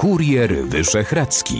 Kurier Wyszehradzki.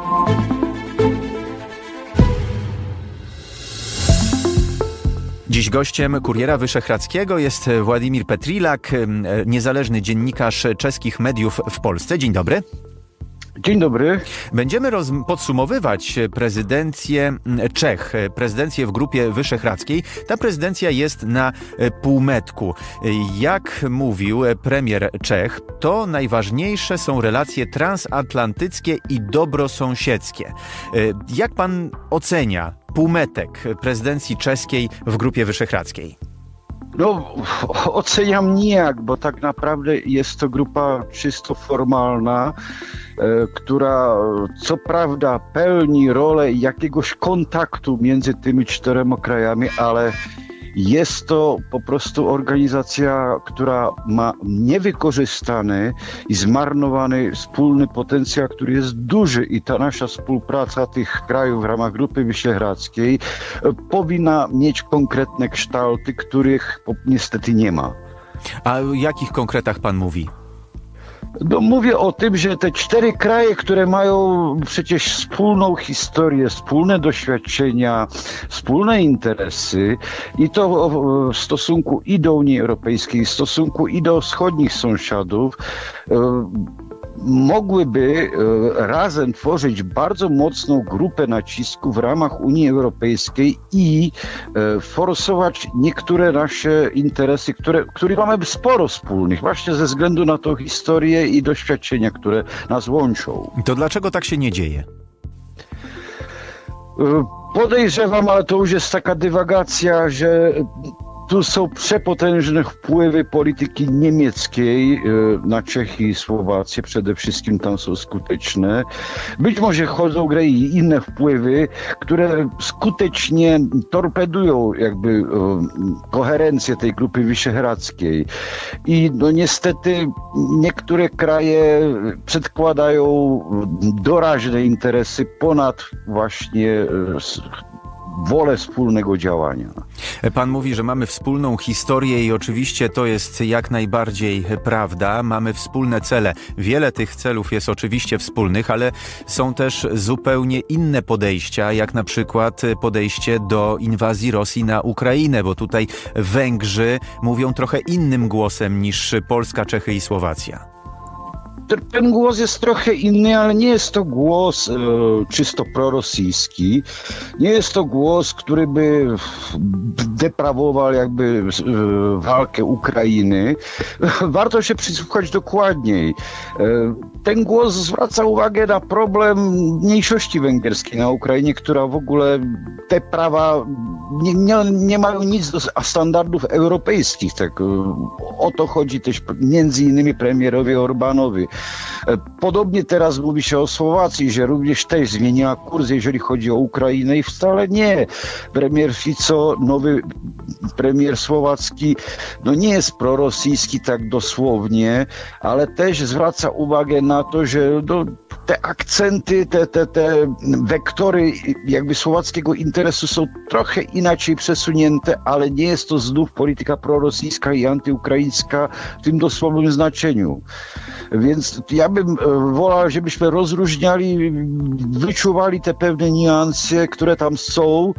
Dziś gościem Kuriera Wyszehradzkiego jest Władimir Petrilak, niezależny dziennikarz czeskich mediów w Polsce. Dzień dobry. Dzień dobry. Będziemy podsumowywać prezydencję Czech, prezydencję w Grupie Wyszehradzkiej. Ta prezydencja jest na półmetku. Jak mówił premier Czech, to najważniejsze są relacje transatlantyckie i dobrosąsiedzkie. Jak pan ocenia półmetek prezydencji czeskiej w Grupie Wyszehradzkiej? No, oceniam nijak, bo tak naprawdę jest to grupa czysto formalna, która co prawda pełni rolę jakiegoś kontaktu między tymi czterema krajami, ale jest to po prostu organizacja, która ma niewykorzystany i zmarnowany wspólny potencjał, który jest duży, i ta nasza współpraca tych krajów w ramach Grupy Wyszehradzkiej powinna mieć konkretne kształty, których niestety nie ma. A o jakich konkretach pan mówi? No, mówię o tym, że te cztery kraje, które mają przecież wspólną historię, wspólne doświadczenia, wspólne interesy, i to w stosunku i do Unii Europejskiej, w stosunku i do wschodnich sąsiadów, mogłyby razem tworzyć bardzo mocną grupę nacisku w ramach Unii Europejskiej i forsować niektóre nasze interesy, których mamy sporo wspólnych, właśnie ze względu na tą historię i doświadczenia, które nas łączą. To dlaczego tak się nie dzieje? Podejrzewam, ale to już jest taka dywagacja, że tu są przepotężne wpływy polityki niemieckiej na Czechy i Słowację. Przede wszystkim tam są skuteczne. Być może chodzą w grę i inne wpływy, które skutecznie torpedują jakby koherencję tej Grupy Wyszehradzkiej. I no niestety niektóre kraje przedkładają doraźne interesy ponad właśnie wolę wspólnego działania. Pan mówi, że mamy wspólną historię i oczywiście to jest jak najbardziej prawda. Mamy wspólne cele. Wiele tych celów jest oczywiście wspólnych, ale są też zupełnie inne podejścia, jak na przykład podejście do inwazji Rosji na Ukrainę, bo tutaj Węgrzy mówią trochę innym głosem niż Polska, Czechy i Słowacja. Ten głos jest trochę inny, ale nie jest to głos czysto prorosyjski. Nie jest to głos, który by deprawował jakby walkę Ukrainy. Warto się przysłuchać dokładniej. Ten głos zwraca uwagę na problem mniejszości węgierskiej na Ukrainie, która w ogóle te prawa nie mają nic do standardów europejskich. Tak, o to chodzi też między innymi premierowi Orbánowi. Podobnie teraz mówi się o Słowacji, że również też zmieniła kurs, jeżeli chodzi o Ukrainę, i wcale nie. Premier Fico, nowy premier słowacki, no nie jest prorosyjski tak dosłownie, ale też zwraca uwagę na to, że te akcenty, te wektory jakby słowackiego interesu są trochę inaczej przesunięte, ale nie jest to znów polityka prorosyjska i antyukraińska w tym dosłownym znaczeniu. Więc ja bym wolał, żebyśmy rozróżniali, wyczuwali te pewne niuanse, które tam są,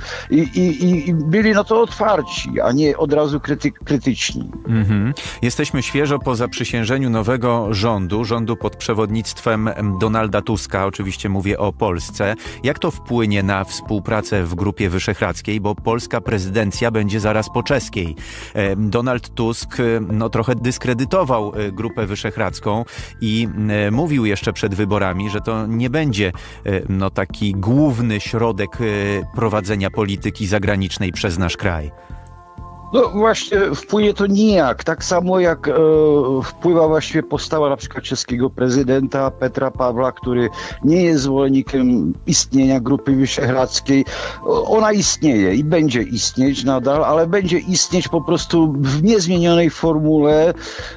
i byli na to otwarci, a nie od razu krytyczni. Jesteśmy świeżo po zaprzysiężeniu nowego rządu pod przewodnictwem Donalda Tuska, oczywiście mówię o Polsce. Jak to wpłynie na współpracę w Grupie Wyszehradzkiej, bo polska prezydencja będzie zaraz po czeskiej. Donald Tusk trochę dyskredytował Grupę Wyszehradzką i mówił jeszcze przed wyborami, że to nie będzie taki główny środek prowadzenia polityki zagranicznej przez nasz kraj. No właśnie, wpłynie to nijak. Tak samo jak wpływa właściwie postawa na przykład czeskiego prezydenta Petra Pawła, który nie jest zwolennikiem istnienia Grupy Wyszehradzkiej. Ona istnieje i będzie istnieć nadal, ale będzie istnieć po prostu w niezmienionej formule.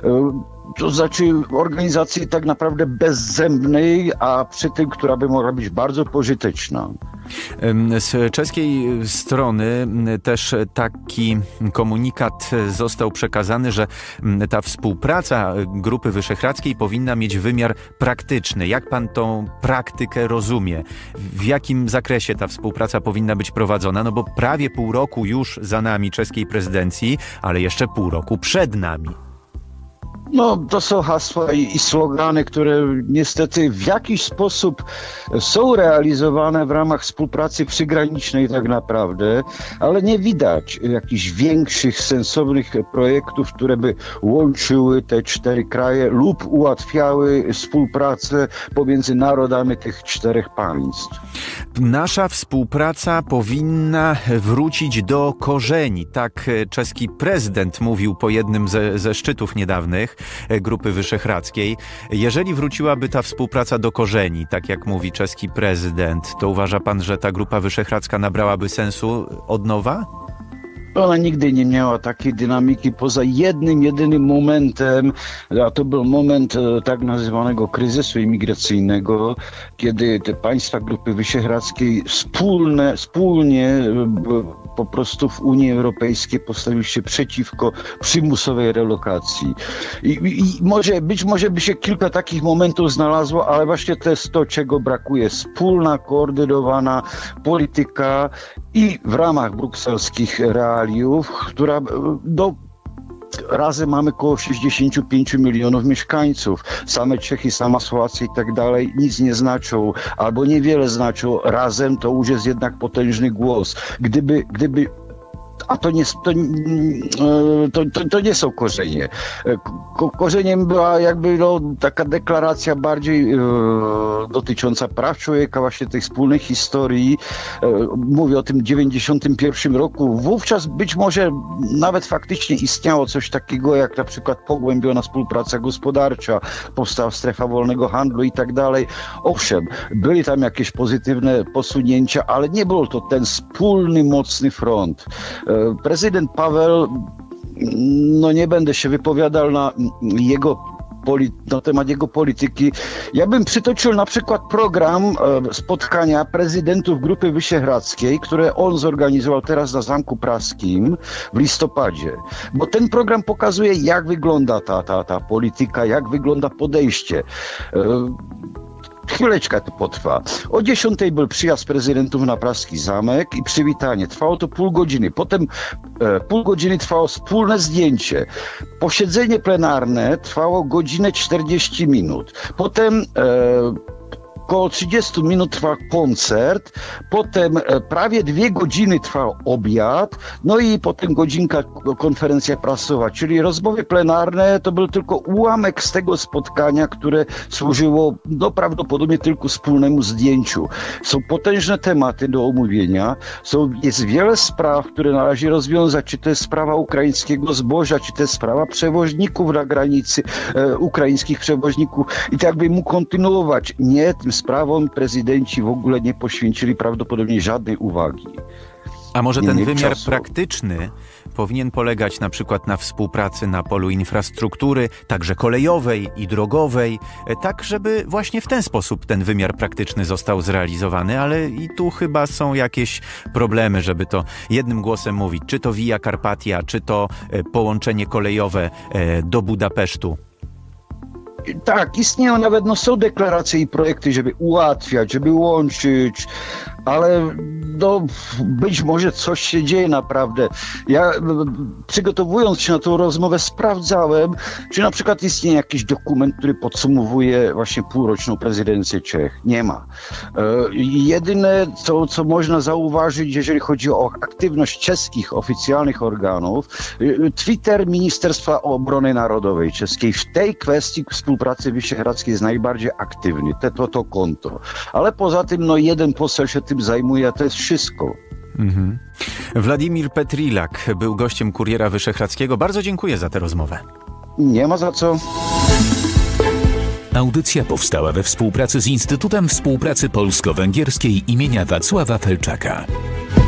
To znaczy organizacji tak naprawdę bezzębnej, a przy tym, która by mogła być bardzo pożyteczna. Z czeskiej strony też taki komunikat został przekazany, że ta współpraca Grupy Wyszehradzkiej powinna mieć wymiar praktyczny. Jak pan tą praktykę rozumie? W jakim zakresie ta współpraca powinna być prowadzona? No bo prawie pół roku już za nami czeskiej prezydencji, ale jeszcze pół roku przed nami. No, to są hasła i slogany, które niestety w jakiś sposób są realizowane w ramach współpracy przygranicznej tak naprawdę, ale nie widać jakichś większych, sensownych projektów, które by łączyły te 4 kraje lub ułatwiały współpracę pomiędzy narodami tych 4 państw. Nasza współpraca powinna wrócić do korzeni. Tak czeski prezydent mówił po jednym ze szczytów niedawnych Grupy Wyszehradzkiej. Jeżeli wróciłaby ta współpraca do korzeni, tak jak mówi czeski prezydent, to uważa pan, że ta Grupa Wyszehradzka nabrałaby sensu od nowa? Ona nigdy nie miała takiej dynamiki poza jednym, jedynym momentem, a to był moment tak nazywanego kryzysu imigracyjnego, kiedy te państwa Grupy Wyszehradzkiej wspólnie po prostu w Unii Europejskiej postawiły się przeciwko przymusowej relokacji. Być może by się kilka takich momentów znalazło, ale właśnie to jest to, czego brakuje. Wspólna, koordynowana polityka i w ramach brukselskich realiów, która razem mamy około 65 milionów mieszkańców. Same Czechy, sama Słowacja i tak dalej nic nie znaczą, albo niewiele znaczą. Razem to już jest jednak potężny głos. Gdyby a to nie są korzenie. Korzeniem była jakby taka deklaracja bardziej dotycząca praw człowieka, właśnie tej wspólnej historii. Mówię o tym 91 roku. Wówczas być może nawet faktycznie istniało coś takiego, jak na przykład pogłębiona współpraca gospodarcza, powstała strefa wolnego handlu i tak dalej. Owszem, były tam jakieś pozytywne posunięcia, ale nie był to ten wspólny, mocny front. Prezydent Paweł, nie będę się wypowiadał na temat jego polityki. Ja bym przytoczył na przykład program spotkania prezydentów Grupy Wyszehradzkiej, które on zorganizował teraz na Zamku Praskim w listopadzie. Bo ten program pokazuje, jak wygląda ta polityka, jak wygląda podejście. Chwileczkę to potrwa. O 10 był przyjazd prezydentów na Praski Zamek i przywitanie. Trwało to pół godziny. Potem pół godziny trwało wspólne zdjęcie. Posiedzenie plenarne trwało godzinę 40 minut. Potem około 30 minut trwał koncert, potem prawie 2 godziny trwał obiad, i potem godzinka konferencja prasowa, czyli rozmowy plenarne to był tylko ułamek z tego spotkania, które służyło prawdopodobnie tylko wspólnemu zdjęciu. Są potężne tematy do omówienia, jest wiele spraw, które należy rozwiązać, czy to jest sprawa ukraińskiego zboża, czy to jest sprawa przewoźników na granicy, ukraińskich przewoźników i tak by mógł kontynuować. Nie, tym sprawom prezydenci w ogóle nie poświęcili prawdopodobnie żadnej uwagi. A może ten wymiar praktyczny powinien polegać na przykład na współpracy na polu infrastruktury, także kolejowej i drogowej, tak żeby właśnie w ten sposób ten wymiar praktyczny został zrealizowany, ale i tu chyba są jakieś problemy, żeby to jednym głosem mówić, czy to Via Carpatia, czy to połączenie kolejowe do Budapesztu. Tak, istnieją nawet, są deklaracje i projekty, żeby ułatwiać, żeby łączyć, ale być może coś się dzieje naprawdę. Ja przygotowując się na tą rozmowę sprawdzałem, czy na przykład istnieje jakiś dokument, który podsumowuje właśnie półroczną prezydencję Czech. Nie ma. Jedyne, co można zauważyć, jeżeli chodzi o aktywność czeskich oficjalnych organów, Twitter Ministerstwa Obrony Narodowej czeskiej w tej kwestii współpracy wyszehradzkiej jest najbardziej aktywny, to konto. Ale poza tym, jeden poseł się tym zajmuje, a to jest wszystko. Władimir Petrilak był gościem Kuriera Wyszehradzkiego. Bardzo dziękuję za tę rozmowę. Nie ma za co. Audycja powstała we współpracy z Instytutem Współpracy Polsko-Węgierskiej imienia Wacława Felczaka.